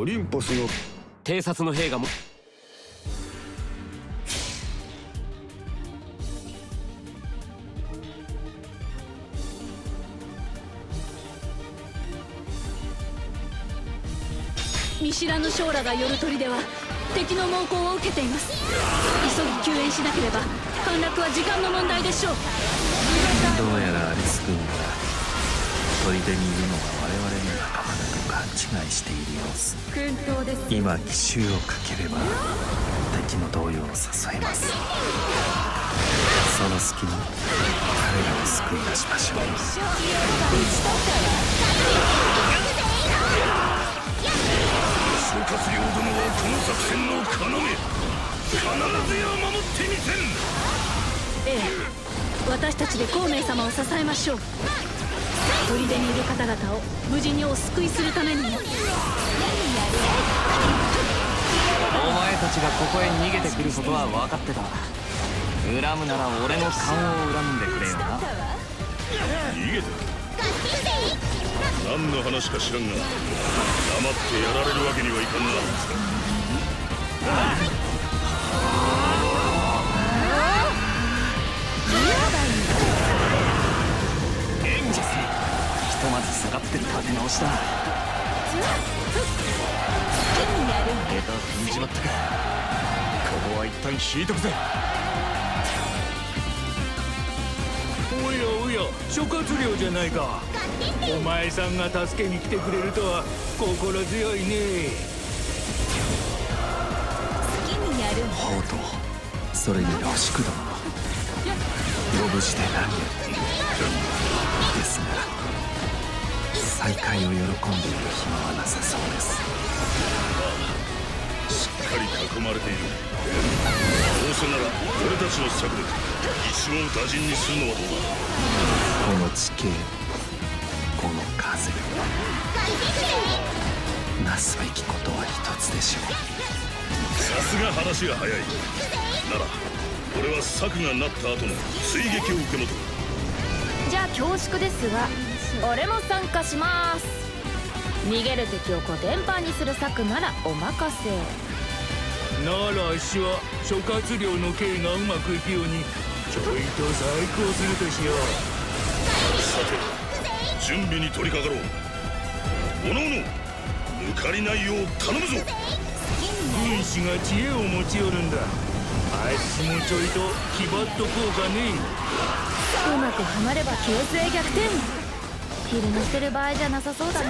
オリンポスの偵察の兵がも見知らぬ将らが寄る砦は敵の猛攻を受けています。急ぎ救援しなければ陥落は時間の問題でしょう。 どうやらアリス軍が砦にいるのは我々の仲間だと勘違いしている様子。今奇襲をかければ敵の動揺を誘えます。その隙に彼らを救い出しましょう。 諸葛亮殿はこの作戦の要、必ずや守ってみせん。 ええ、私たちで孔明様を支えましょう。砦にいる方々を無事にお救いするためにも。 お前たちがここへ逃げてくることは分かってた。恨むなら俺の顔を恨んでくれよな。 逃げた？何の話か知らんが、黙ってやられるわけにはいかんな。 援助せ、ひとまず下がって立て直しだ。下手踏んじまったか。ここは一旦引いとくぜ。 おやおや、諸葛亮じゃないか。お前さんが助けに来てくれるとは心強いね。 ほうと、それにロシク殿もご無事で何よりですが、再会を喜んでいる暇はなさそうです。 しっかり囲まれている。どうせなら俺たちの策で一網打尽にするのはどうだ。 この地形、この風、なすべきことは一つでしょう。 さすが話が早い。なら俺は策がなった後の追撃を受け持とう。 じゃあ恐縮ですが俺も参加します。逃げる敵をコテンパンにする策ならお任せ。 ならあっしは諸葛亮の計がうまくいくようにちょいと再興するとしよう。 さて準備に取り掛かろう。おのおの抜かりないよう頼むぞ。 軍師が知恵を持ち寄るんだ。あいつもちょいと気張っとこうかね。 うまくはまれば形勢逆転。昼寝してる場合じゃなさそうだね。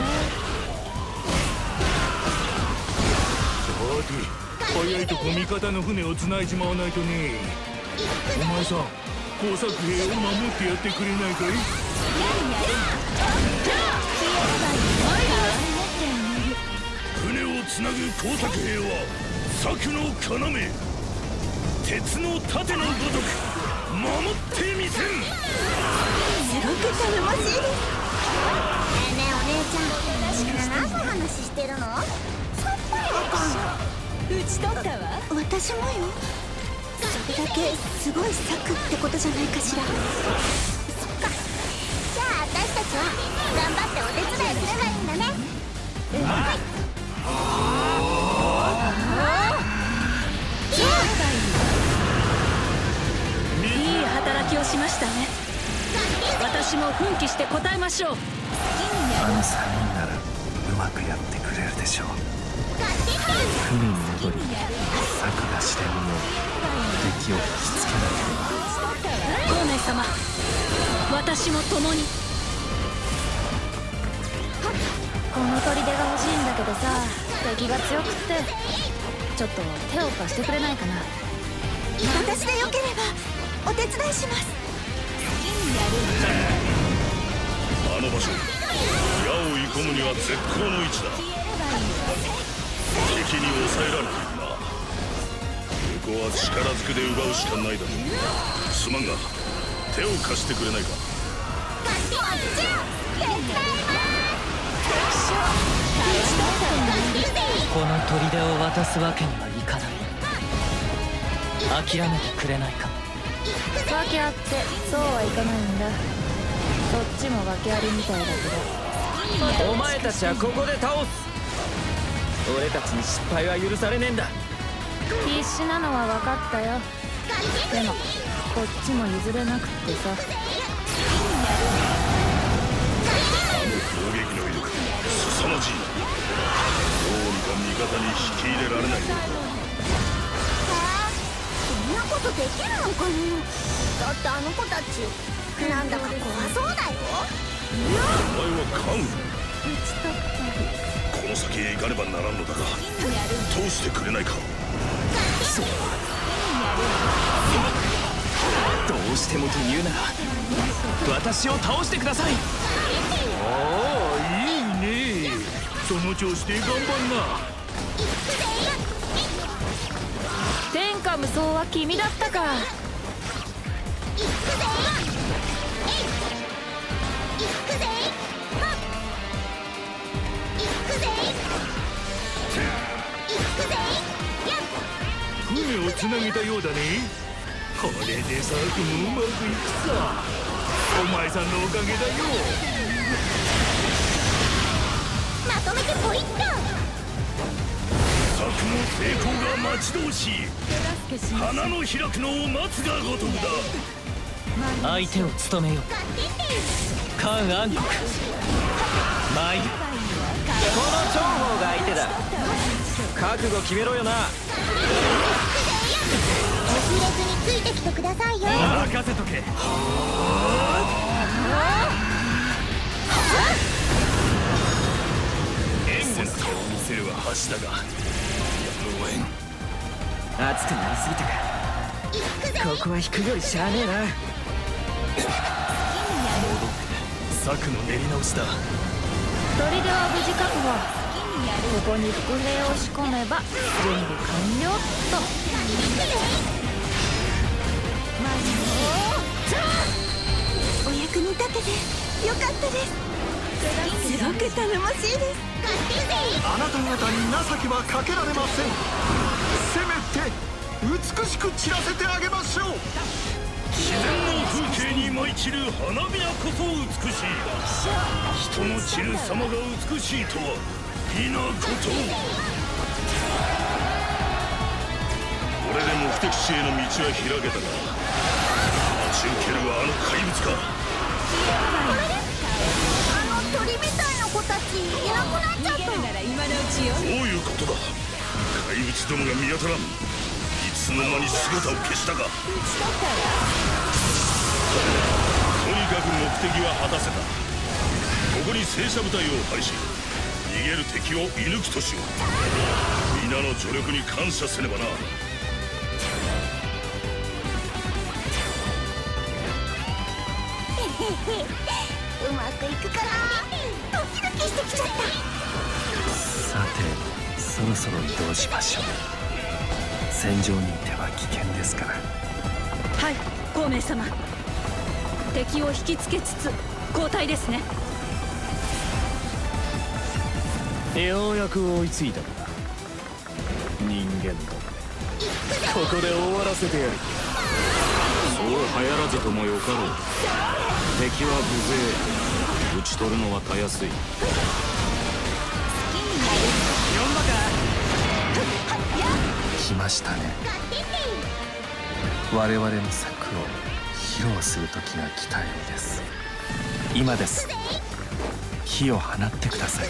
さて早いとこ味方の船を繋いじまわないとね。お前さん、工作兵を守ってやってくれないかい？ 船をつなぐ工作兵は策の要、鉄の盾のごとく守ってみせん。 すごく頼もしいです。ねえねえお姉ちゃん、何の話してるの？さっぱりわかんない。 打ち取ったわ。 私もよ。それだけすごい策ってことじゃないかしら。そっか。じゃあ私たちは頑張ってお手伝いすればいいんだね。はい。 いい働きをしましたね。私も奮起して応えましょう。 あの3人ならうまくやってくれるでしょう。船に戻り、策が知れぬよう敵を引きつけなければ。 孔明様、私も共に。 この砦が欲しいんだけどさ、敵が強くってちょっと手を貸してくれないかな。 私でよければお手伝いします。 あの場所、矢を射込むには絶好の位置だ。敵に抑えられているな。ここは力ずくで奪うしかないだろう。すまんが手を貸してくれないか。 この砦を渡すわけにはいかない。諦めてくれないか。 訳あってそうはいかないんだ。そっちも訳ありみたいだけど。 お前たちはここで倒す。 俺たちに失敗は許されねえんだ。 必死なのは分かったよ。でもこっちも譲れなくってさ。 攻撃の威力凄まじい。どうにか味方に引き入れられないのか。 そんなことできるのかな。だってあの子たちなんだか怖そうだよ。 お前はカン。この先へ行かねばならんのだが、通してくれないか。 そうどうしてもと言うなら私を倒してください。 ああ、いいね。その調子で頑張んな。 天下無双は君だったか。 船をつなげたようだね。これでサークもうまくいくさ。お前さんのおかげだよ。 まとめてポイント。 策の成功が待ち遠しい。花の開くのを待つがごとくだ。 相手を務めよう。カン暗黒参る。 この長鵬が相手だ。覚悟決めろよな。 遅れずについてきてくださいよ。 任せとけ。 援護な手を見せるは橋だが、やむをえん。 熱くなりすぎたか。ここは引くよりしゃあねえな。 策の練り直しだ。 砦は無事確保。ここに伏兵を仕込めば準備完了っと。 お役に立ててよかったです。すごく頼もしいです。 あなた方に情けはかけられません。せめて美しく散らせてあげましょう。 自然の風景に舞い散る花びらこそ美しい。人の散る様が美しいとは異なこと。これで目的地への道は開けたが、待ち受けるはあの怪物か。 鳥みたいな子たちいなくなっちゃった。 どういうことだ。怪物どもが見当たらん。いつの間に姿を消したか。とにかく目的は果たせた。ここに戦車部隊を配し、逃げる敵を射抜くとしよう。皆の助力に感謝せねばな。 うまくいくかな。ドキドキしてきちゃった。 さてそろそろ移動しましょう。戦場にいては危険ですから。 はい、孔明様。敵を引きつけつつ交代ですね。 ようやく追いついたんだ。人間どもここで終わらせてやる。そう流行らずともよかろう。敵は無勢。討ち取るのはたやすい。 来ましたね。我々の策を披露する時が来たようです。今です。火を放ってください。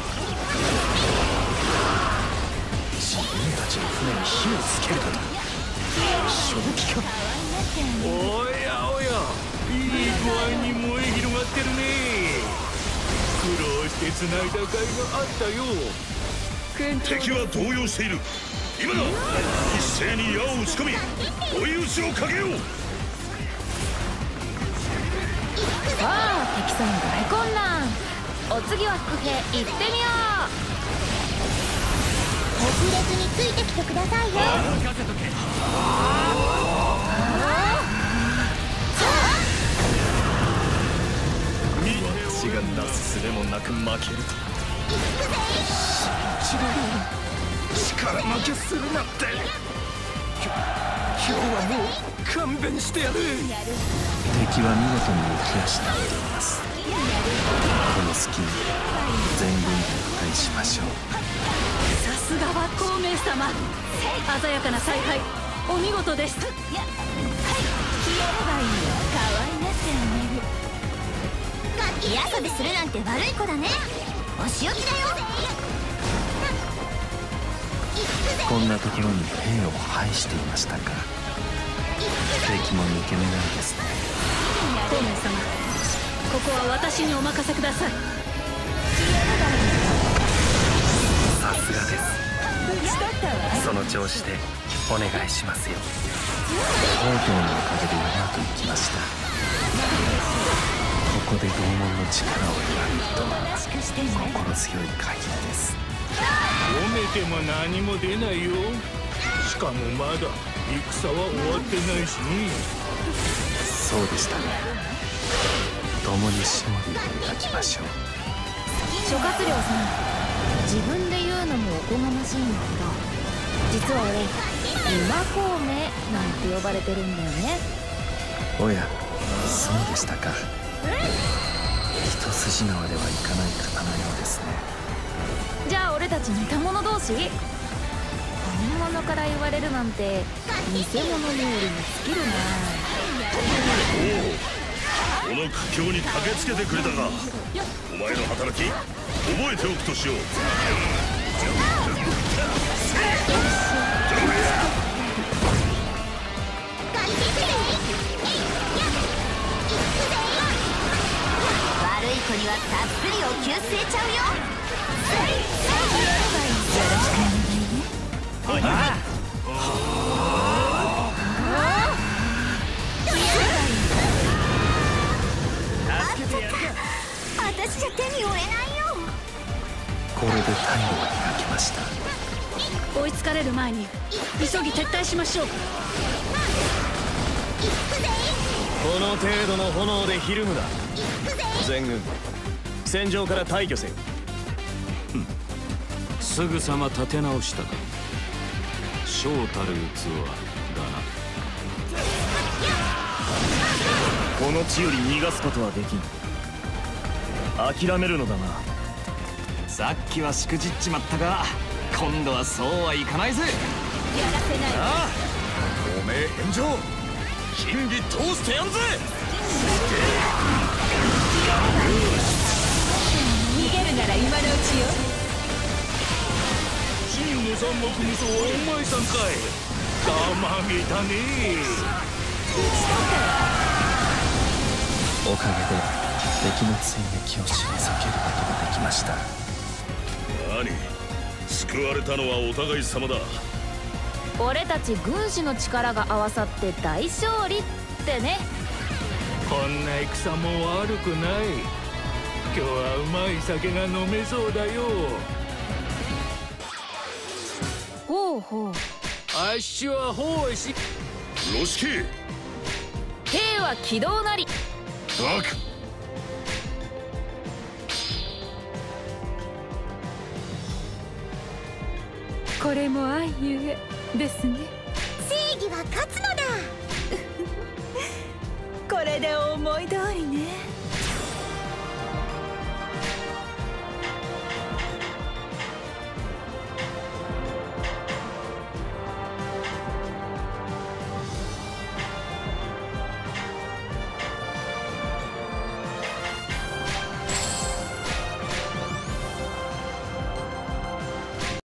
自分たちの船に火をつけるかと。正気か。 おやおや、いい具合に燃え広がってるね。苦労して繋いだ甲斐があったよ。 敵は動揺している。今だ。一斉に矢を撃ち込み追い打ちをかけよう。 さあ敵さん大混乱。お次は伏兵行ってみよう。 遅れずについてきてくださいよ。 任せとけ。 私がなすすべもなく負けると。信じられん。力負けするなんて。今日はもう勘弁してやる。 敵は見事に浮き足立っています。この隙に全軍で破壊しましょう。 さすがは孔明様、鮮やかな采配お見事です。消えればいいよ、可愛がってあげる。 火遊びするなんて悪い子だね。お仕置きだよ。 こんなところに兵を配していましたか。敵も抜け目ないですね。 孔明様、ここは私にお任せください。 さすがです。その調子でお願いしますよ。皇居のおかげでうまくいきました。ここで同門の力を得られるとは心強い限りです。 褒めても何も出ないよ。しかもまだ戦は終わってないしね。 そうでしたね。共に勝利を描きましょう。 諸葛亮さん、自分で言うのもおこがましいんだけど、実は俺今孔明なんて呼ばれてるんだよね。 おや、そうでしたか。一筋縄ではいかない方のようですね。 じゃあ俺たち似た者同士？本物から言われるなんて偽物のよりも尽きるな。 おお、この苦境に駆けつけてくれたか。お前の働き覚えておくとしよう。 悪い子にはたっぷりお給据えちゃうよ。私じゃ手に負えないよ。 これで退路が開きました。 追いつかれる前に急ぎ撤退しましょう。 この程度の炎でひるむな。全軍戦場から退去せよ。すぐさま立て直したか。将たる器だな。この地より逃がすことはできん。諦めるのだな。 さっきはしくじっちまったが、今度はそうはいかないぜ。 やらせない。 ああ、おめえ返上金利通してやんぜ。 逃げるなら今のうちよ。 真の三目無双はお前さんかい。たまげたね。 おかげで敵の追撃を退けることができました。 何、救われたのはお互い様だ。 俺たち軍師の力が合わさって大勝利ってね。 こんな戦も悪くない。今日はうまい酒が飲めそうだよ。 ほうほう。 あっしはほうし。 ロシキ兵は軌道なり。 バク。 これも愛ゆえですね。 正義は勝つのだ。 これで思い通りね。